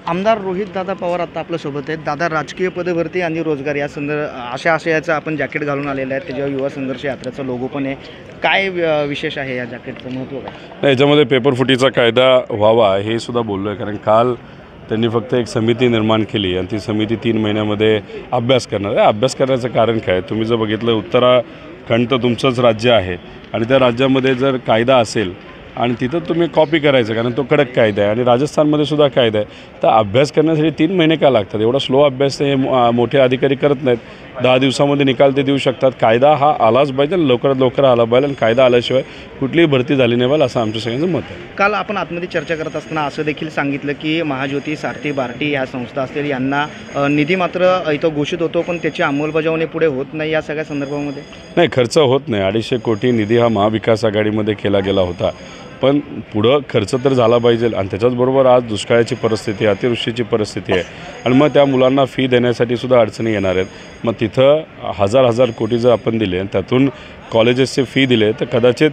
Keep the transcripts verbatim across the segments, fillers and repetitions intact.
आमदार रोहितदादा पवार आता आपल्यासोबत आहेत. दादा, राजकीय पदभरती आणि रोजगार या संदर्भ अशा आशयाचं आपण जॅकेट घालून आलेलं आहे. त्याच्यावर युवा संघर्ष यात्रेचा लोगो पण आहे. काय विशेष आहे या जॅकेटचं, महत्त्व काय? नाही, याच्यामध्ये पेपरफुटीचा कायदा व्हावा हे सुद्धा बोललो आहे. कारण काल त्यांनी फक्त एक समिती निर्माण केली आणि ती समिती तीन महिन्यामध्ये अभ्यास करणार आहे. अभ्यास करण्याचं कारण काय? तुम्ही जर बघितलं, उत्तराखंड तर तुमचंच राज्य आहे आणि त्या राज्यामध्ये जर कायदा असेल आणि तिथं तुम्ही कॉपी करायचं, कारण तो कडक कायदा आहे. आणि राजस्थानमध्ये सुद्धा कायदा आहे. तर अभ्यास करण्यासाठी तीन महिने का लागतात? एवढा स्लो अभ्यास हे मोठे अधिकारी करत नाहीत. दहा दिवसामध्ये निकाल ते देऊ शकतात. कायदा हा आलाच पाहिजे, लवकरात लवकर आला पाहिजे. आणि कायदा आल्याशिवाय कुठलीही भरती झाली नाही पाहिजे, असं आमच्या सगळ्यांचं मत आहे. काल आपण आतमध्ये चर्चा करत असताना असं देखील सांगितलं की महाज्योती, सारथी, बार्टी या संस्था असतील यांना निधी मात्र इथं घोषित होतो, पण त्याची अंमलबजावणी पुढे होत नाही. या सगळ्या संदर्भामध्ये नाही, खर्च होत नाही. अडीचशे कोटी निधी हा महाविकास आघाडीमध्ये केला गेला होता, पण पुढं खर्च तर झाला पाहिजे. आणि त्याच्याचबरोबर आज दुष्काळाची परिस्थिती, अतिवृष्टीची परिस्थिती आहे आणि मग त्या मुलांना फी देण्यासाठी सुद्धा अडचणी येणार आहेत. मग तिथं हजार हजार कोटी जर आपण दिले आणि त्यातून कॉलेजेसचे फी दिले तर कदाचित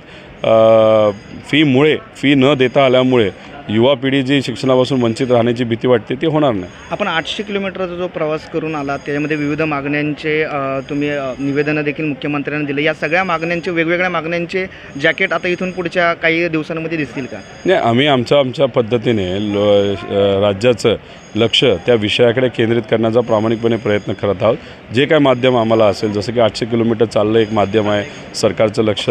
फीमुळे फी न देता आल्यामुळे युवा पिढी जी शिक्षणापासून वंचित राहण्याची भीती वाटते ती होणार नाही. आपण आठशे किलोमीटरचा जो प्रवास करून आला त्याच्यामध्ये विविध मागण्यांचे तुम्ही निवेदनं देखील मुख्यमंत्र्यांना दिले. या सगळ्या मागण्यांचे, वेगवेगळ्या मागण्यांचे जॅकेट आता इथून पुढच्या काही दिवसांमध्ये दिसतील का? नाही, आम्ही आमच्या आमच्या पद्धतीने राज्याचं लक्ष त्या विषयाकडे केंद्रित करण्याचा प्रामाणिकपणे प्रयत्न करत आहोत. जे काय माध्यम आम्हाला असेल, जसं की आठशे किलोमीटर चाललं एक माध्यम आहे, सरकारचं लक्ष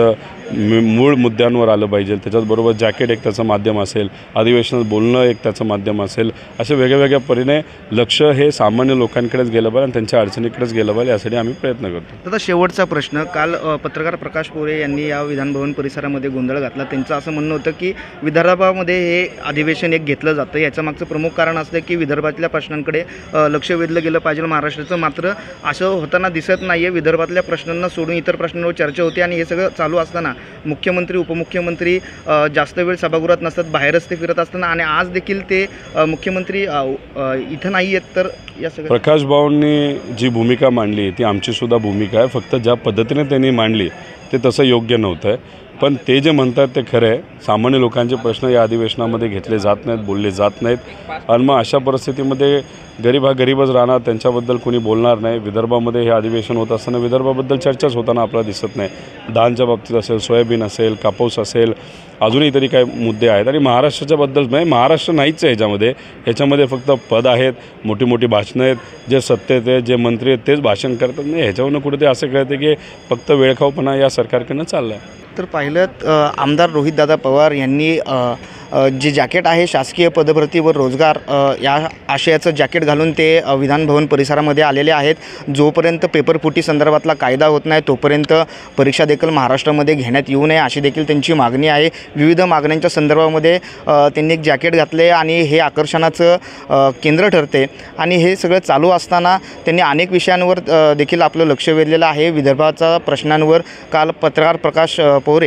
मूळ मुद्द्यांवर आलं पाहिजे. त्याच्याचबरोबर जॅकेट एक त्याचं माध्यम असेल, अधिवेशनात बोलणं एक त्याचं माध्यम असेल. अशा वेगळ्या वेगळ्या परीने लक्ष हे सामान्य लोकांकडेच गेलं पाहिजे आणि त्यांच्या अडचणीकडेच गेलं पाहिजे, यासाठी आम्ही प्रयत्न करतो. आता शेवटचा प्रश्न, काल पत्रकार प्रकाश पोरे यांनी या विधानभवन परिसरामध्ये गोंधळ घातला. त्यांचं असं म्हणणं होतं की विदर्भामध्ये हे अधिवेशन एक घेतलं जातं, याचं मागचं प्रमुख कारण असतं की विदर्भातल्या प्रश्नांकडे लक्ष वेधलं गेलं पाहिजे महाराष्ट्राचं. मात्र असं होताना दिसत नाही आहे. विदर्भातल्या प्रश्नांना सोडून इतर प्रश्नांवर चर्चा होते आणि हे सगळं चालू असताना मुख्यमंत्री, उपमुख्यमंत्री जास्त वेळ सभागृहात नसतात, बाहेरच ते फिरत असताना. आणि आज देखील ते मुख्यमंत्री इथं नाही आहेत. तर या सगळ्या प्रकाश भाऊंनी जी भूमिका मांडली ती आमचीसुद्धा भूमिका आहे. फक्त ज्या पद्धतीने त्यांनी मांडली ते तसं योग्य नव्हतं आहे. पण ते जे म्हणतात ते खरं आहे. सामान्य लोकांचे प्रश्न या अधिवेशनामध्ये घेतले जात नाहीत, बोलले जात नाहीत. आणि मग अशा परिस्थितीमध्ये गरीब हा गरीबच राहणार, त्यांच्याबद्दल कोणी बोलणार नाही. विदर्भामध्ये हे अधिवेशन होत असताना विदर्भाबद्दल चर्चाच होताना आपल्याला दिसत नाही. धानच्या बाबतीत असेल, सोयाबीन असेल, कापूस असेल, अजूनही तरी काही मुद्दे आहेत. आणि महाराष्ट्राच्याबद्दल नाही, महाराष्ट्र नाहीच आहे ह्याच्यामध्ये. ह्याच्यामध्ये फक्त पद आहेत, मोठी मोठी भाषणं आहेत. जे सत्तेत आहेत, जे मंत्री आहेत तेच भाषण करतात. नाही, ह्याच्यावरून कुठेतरी असं कळतं की फक्त वेळखाऊपणा या सरकारकडनं चालला आहे. तर पाहिलं आमदार रोहितदादा पवार यांनी जे जॅकेट आहे शासकीय पदभरती व रोजगार या आशयाचं जॅकेट घालून ते विधानभवन परिसरामध्ये आलेले आहेत. जोपर्यंत पेपरफुटी संदर्भातला कायदा होत नाही तोपर्यंत परीक्षा देखील महाराष्ट्रामध्ये घेण्यात येऊ नये अशी देखील त्यांची मागणी आहे. विविध मागण्यांच्या संदर्भामध्ये त्यांनी एक जॅकेट घातले आणि हे आकर्षणाचं केंद्र ठरते. आणि हे सगळं चालू असताना त्यांनी अनेक विषयांवर देखील आपलं लक्ष वेधलेलं आहे. विदर्भाच्या प्रश्नांवर काल पत्रकार प्रकाश पोरे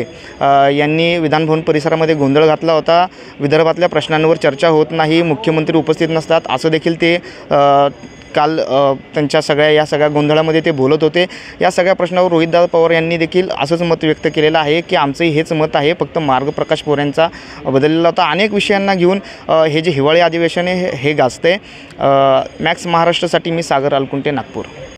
यांनी विधानभवन परिसरामध्ये गोंधळ घातला होता. विदर्भातल्या प्रश्नांवर चर्चा होत नाही, मुख्यमंत्री उपस्थित नसतात, असं देखील ते काल त्यांच्या सगळ्या या सगळ्या गोंधळामध्ये ते बोलत होते. या सगळ्या प्रश्नावर रोहितदादा पवार यांनी देखील असंच मत व्यक्त केलेलं आहे की आमचंही हेच मत आहे, फक्त मार्ग प्रकाश पोरांचा बदललेला होता. अनेक विषयांना घेऊन हे जे हिवाळी अधिवेशन आहे हे गाजते. मॅक्स महाराष्ट्रासाठी मी सागर अलकुंटे, नागपूर.